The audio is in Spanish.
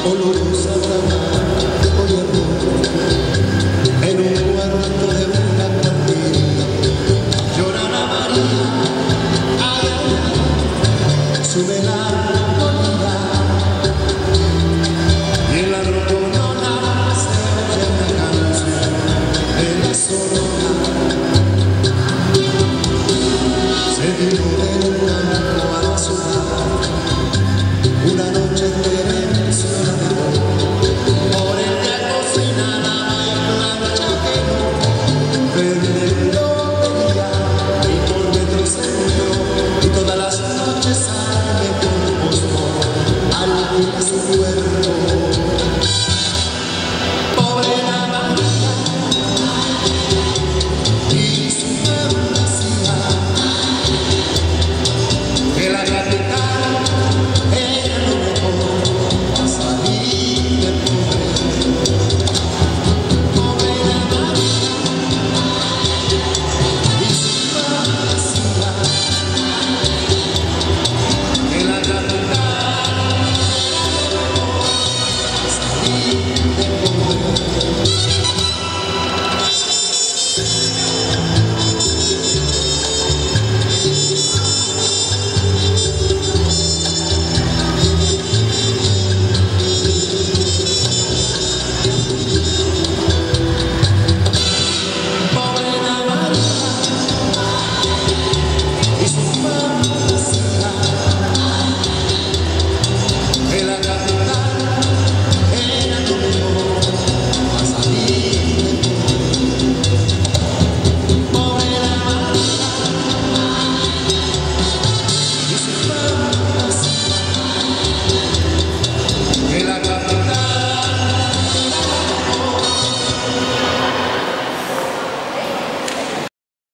olorosa flama, hoy en un cuarto de una cantina, lloraba María, ay, ay, su melancolía, y en la rotonona se oye la canción de la soledad. Se vino del campo a la ciudad, una noche entera en ciudad de Bogotá, por el que cocinaba y plancha que no, vendiendo lotería y por metro centro, y todas las noches sale con postón, alquila su cuerpo.